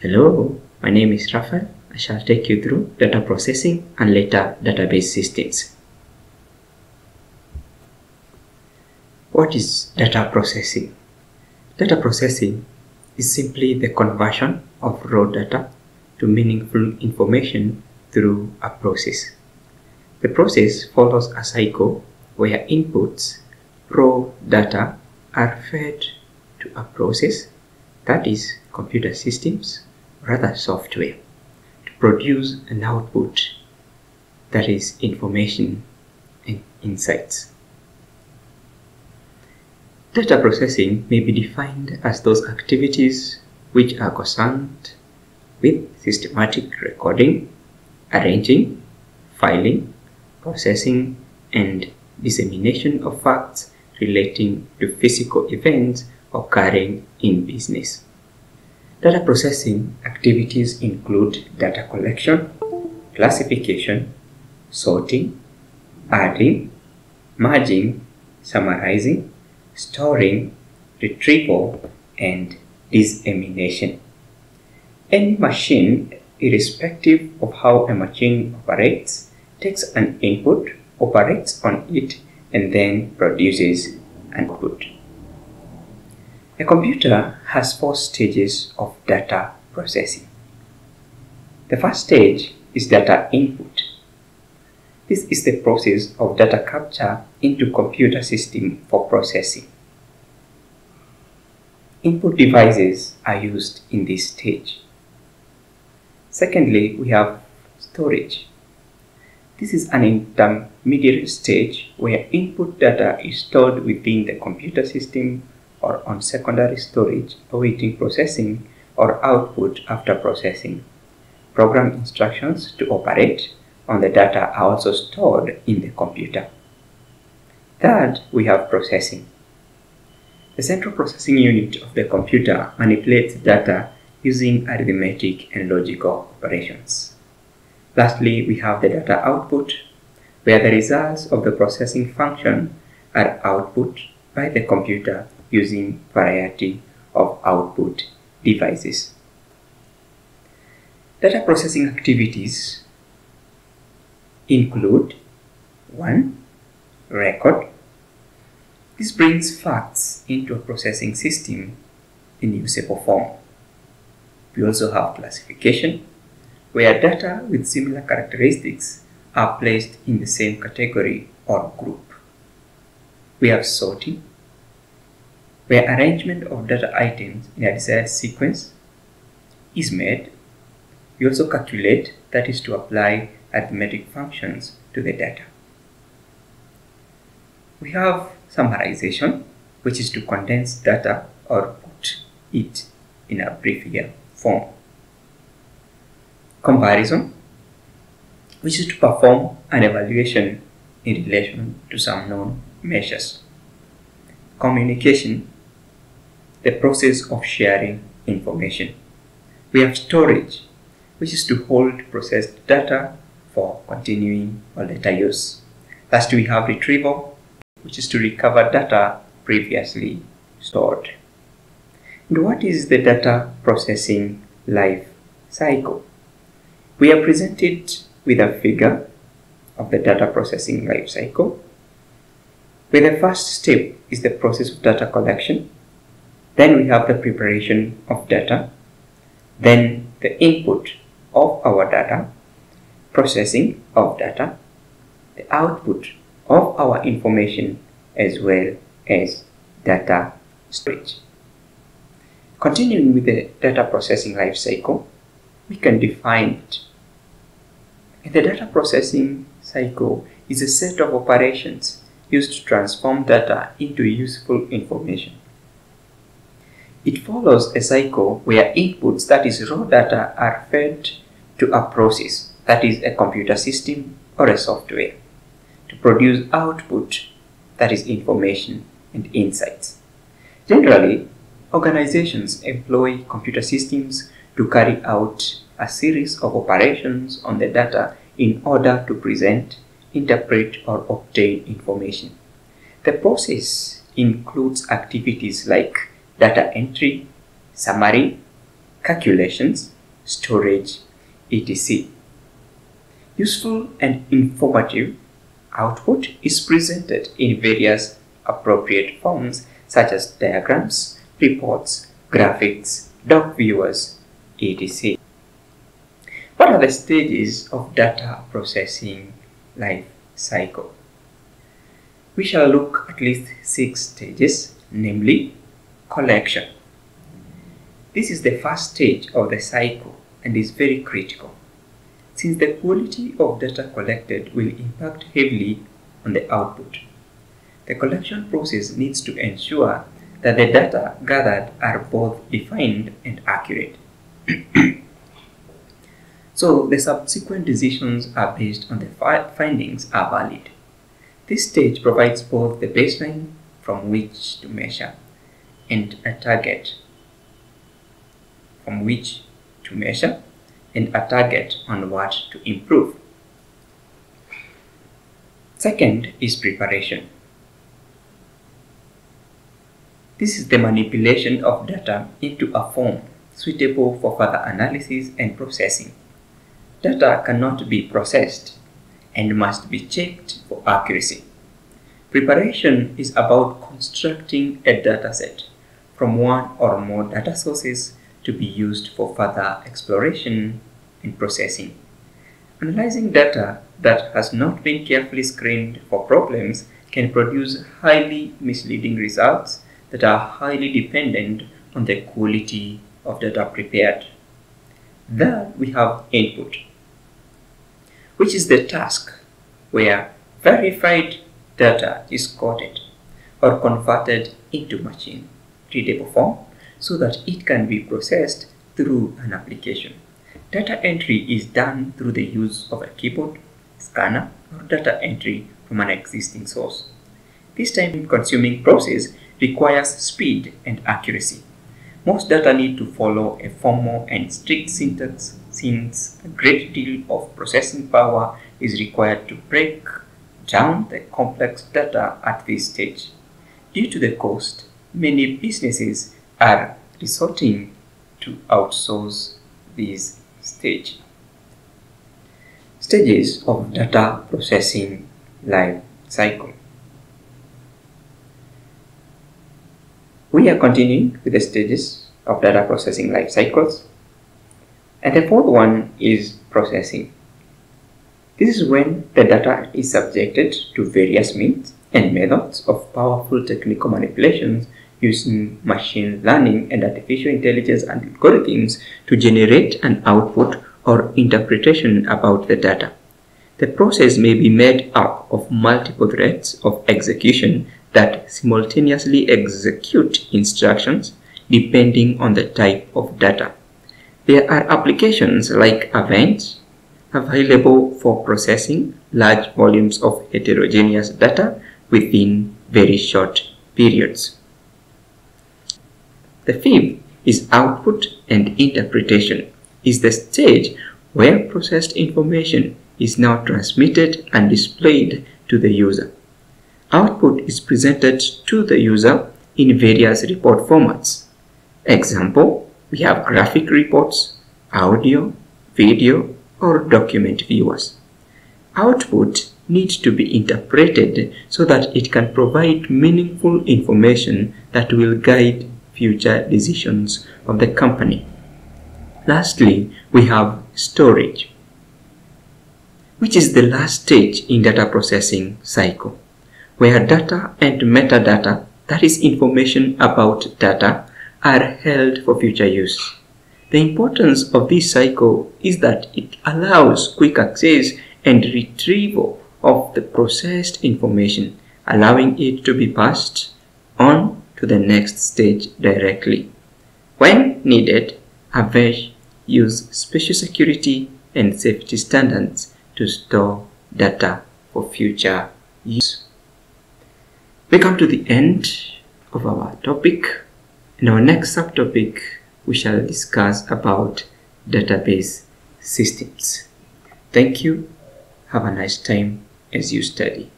Hello, my name is Rafael. I shall take you through data processing and later database systems. What is data processing? Data processing is simply the conversion of raw data to meaningful information through a process. The process follows a cycle where inputs, raw data, are fed to a process, that is, computer systems, rather software, to produce an output, that is, information and insights. Data processing may be defined as those activities which are concerned with systematic recording, arranging, filing, processing, and dissemination of facts relating to physical events occurring in business. Data processing activities include data collection, classification, sorting, adding, merging, summarizing, storing, retrieval, and dissemination. Any machine, irrespective of how a machine operates, takes an input, operates on it, and then produces an output. A computer has 4 stages of data processing. The first stage is data input. This is the process of data capture into computer system for processing. Input devices are used in this stage. Secondly, we have storage. This is an intermediate stage where input data is stored within the computer system or on secondary storage awaiting processing or output after processing. Program instructions to operate on the data are also stored in the computer. Third, we have processing. The central processing unit of the computer manipulates data using arithmetic and logical operations. Lastly, we have the data output, where the results of the processing function are output by the computer using variety of output devices. Data processing activities include 1. Record. This brings facts into a processing system in usable form. We also have classification, where data with similar characteristics are placed in the same category or group. We have sorting, where arrangement of data items in a desired sequence is made. We also calculate, that is to apply arithmetic functions to the data. We have summarization, which is to condense data or put it in a briefer form. Comparison, which is to perform an evaluation in relation to some known measures. Communication, the process of sharing information. We have storage, which is to hold processed data for continuing or later use. Last, we have retrieval, which is to recover data previously stored. And what is the data processing life cycle? We are presented with a figure of the data processing life cycle, where the first step is the process of data collection. Then we have the preparation of data, then the input of our data, processing of data, the output of our information, as well as data storage. Continuing with the data processing life cycle, we can define it. And the data processing cycle is a set of operations used to transform data into useful information. It follows a cycle where inputs, that is raw data, are fed to a process, that is a computer system or a software, to produce output, that is information and insights. Generally, organizations employ computer systems to carry out a series of operations on the data in order to present, interpret, or obtain information. The process includes activities like data entry, summary, calculations, storage, etc. Useful and informative output is presented in various appropriate forms such as diagrams, reports, graphics, doc viewers, etc. What are the stages of data processing life cycle? We shall look at least 6 stages, namely collection. This is the first stage of the cycle and is very critical, since the quality of data collected will impact heavily on the output. The collection process needs to ensure that the data gathered are both defined and accurate. So the subsequent decisions are based on the findings are valid. This stage provides both the baseline from which to measure and a target from which to measure and a target on what to improve. Second is preparation. This is the manipulation of data into a form suitable for further analysis and processing. Data cannot be processed and must be checked for accuracy. Preparation is about constructing a dataset from one or more data sources to be used for further exploration and processing. Analyzing data that has not been carefully screened for problems can produce highly misleading results that are highly dependent on the quality of data prepared. Then we have input, which is the task where verified data is coded or converted into machine readable form so that it can be processed through an application. Data entry is done through the use of a keyboard, scanner, or data entry from an existing source. This time-consuming process requires speed and accuracy. Most data need to follow a formal and strict syntax, since a great deal of processing power is required to break down the complex data at this stage. Due to the cost, many businesses are resorting to outsource this stage. Stages of data processing life cycle. We are continuing with the stages of data processing life cycles. And the fourth one is processing. This is when the data is subjected to various means and methods of powerful technical manipulations using machine learning and artificial intelligence and algorithms to generate an output or interpretation about the data. The process may be made up of multiple threads of execution that simultaneously execute instructions depending on the type of data. There are applications like Avenge available for processing large volumes of heterogeneous data within very short periods. The fifth is output and interpretation. Is the stage where processed information is now transmitted and displayed to the user. Output is presented to the user in various report formats. Example, we have graphic reports, audio, video, or document viewers. Output needs to be interpreted so that it can provide meaningful information that will guide future decisions of the company. Lastly, we have storage, which is the last stage in data processing cycle, where data and metadata, that is information about data, are held for future use. The importance of this cycle is that it allows quick access and retrieval of the processed information, allowing it to be passed on to the next stage directly. When needed, Avenge use special security and safety standards to store data for future use. We come to the end of our topic. In our next subtopic, we shall discuss about database systems. Thank you. Have a nice time as you study.